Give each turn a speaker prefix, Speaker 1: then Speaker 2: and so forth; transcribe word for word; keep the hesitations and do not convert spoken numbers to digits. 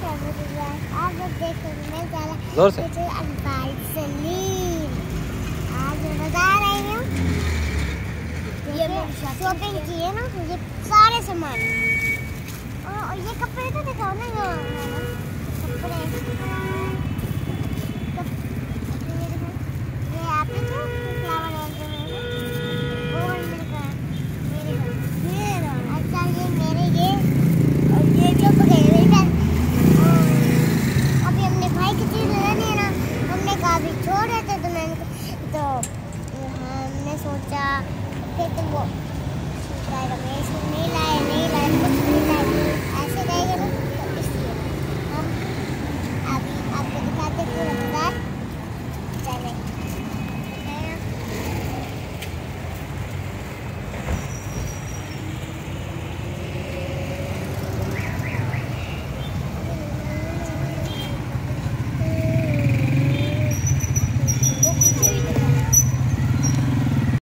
Speaker 1: आप लोग देखने
Speaker 2: जोर से
Speaker 1: आज मैं बता रही हूँ ये शॉपिंग की है ना, ये सारे सामान